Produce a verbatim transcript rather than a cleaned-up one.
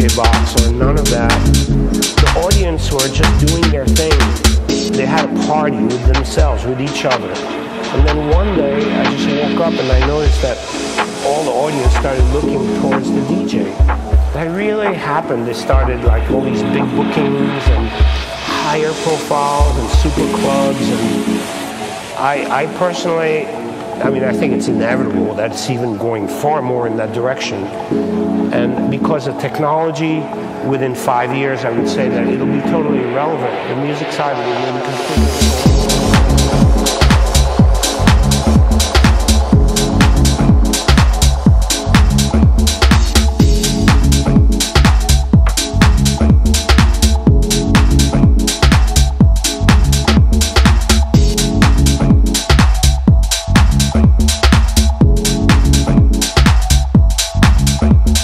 box or none of that. The audience were just doing their thing. They had a party with themselves, with each other. And then one day, I just woke up and I noticed that all the audience started looking towards the D J. That really happened. They started like all these big bookings and higher profiles and super clubs. And I, I personally, I mean, I think it's inevitable that it's even going far more in that direction. And because of technology, within five years, I would say that it'll be totally irrelevant. The music side of it will be completely. We'll be right back.